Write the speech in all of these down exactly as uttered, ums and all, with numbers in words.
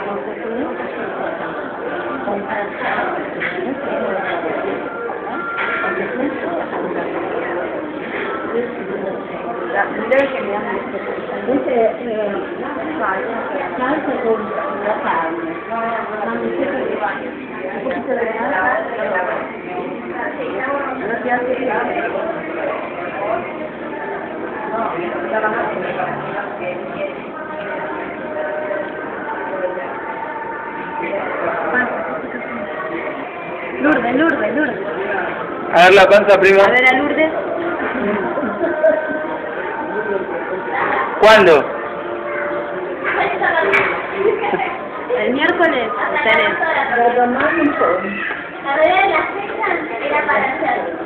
Invece salsa con la carne, ma mi sembra che un pochino di una piazza di Lourdes, Lourdes, Lourdes. A ver la panza, primo. A ver a Lourdes. ¿Cuándo? El miércoles tenés. La verdad de la fecha era para hacerlo.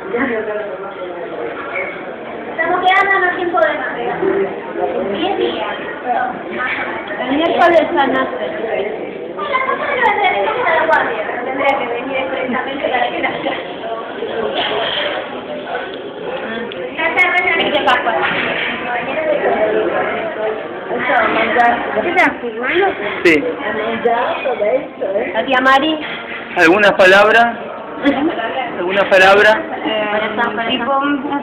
Estamos quedando en tiempo de más. diez días. El miércoles ya nace. La cosa no vendría de casa de la guardia, pero tendría que venir expresamente para que nazca. ¿Qué pasa? ¿Qué estás filmando? Sí. La tía Mari. ¿Algunas palabras? ¿Alguna palabra? Eh, tipo,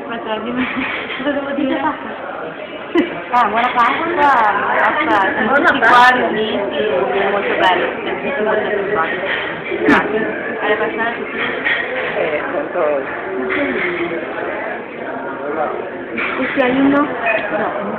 ah, buona Pasqua, hasta ventiquattro inizi molto bello, tantissimo soddisfatto. Grazie. Alle persone tutti. Eh, con todo. Questo è uno? No.